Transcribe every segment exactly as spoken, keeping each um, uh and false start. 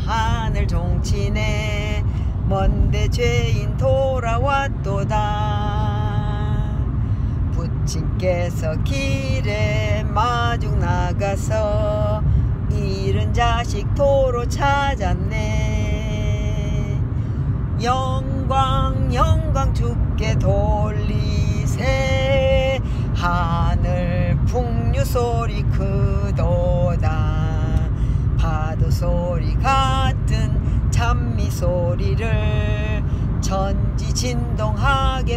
하늘 종치네 먼데 죄인 돌아왔도다. 부친께서 길에 마중 나가서 잃은 자식 도로 찾았네. 영광 영광 주께 돌리세 하늘 풍류 소리 크도다. 파도 소리 같은 찬미 소리를 천지진동하게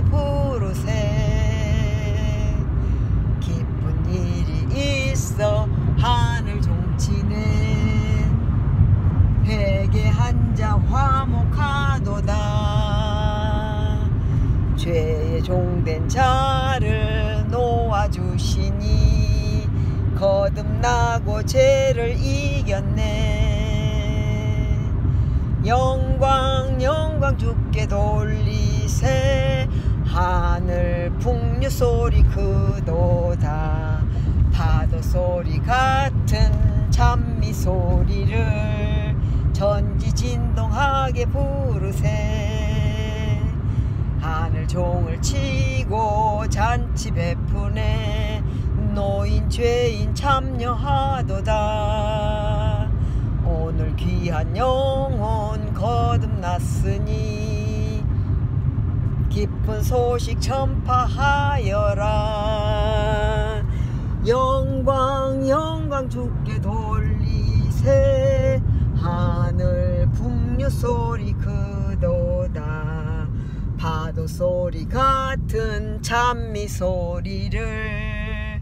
부르세. 기쁜 일이 있어 하늘 종치네 회개한 자 화목하도다. 죄의 종된 자를 놓아주시니 거듭나고 죄를 이겼네. 영광 영광 주께 돌리세 하늘 풍류 소리 크도다. 파도 소리 같은 찬미 소리를 전지진동하게 부르세. 하늘 종을 치고 잔치 베푸네 노인 죄인 참여하도다. 오늘 귀한 영혼 거듭났으니 기쁜 소식 전파하여라. 영광 영광 주께 돌리세 하늘 풍류 소리 크도다. 파도 소리 같은 찬미 소리를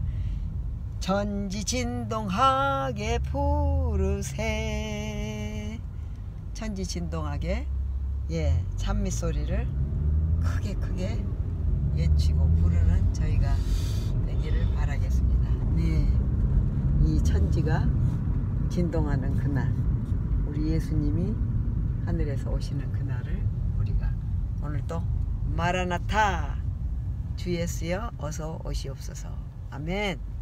전지진동하게 부르세. 천지진동하게 예 찬미 소리를 크게 크게 외치고 부르는 저희가 되기를 바라겠습니다. 네, 이 천지가 진동하는 그날 우리 예수님이 하늘에서 오시는 그날을 우리가 오늘 또 마라나타 주 예수여 어서 오시옵소서. 아멘.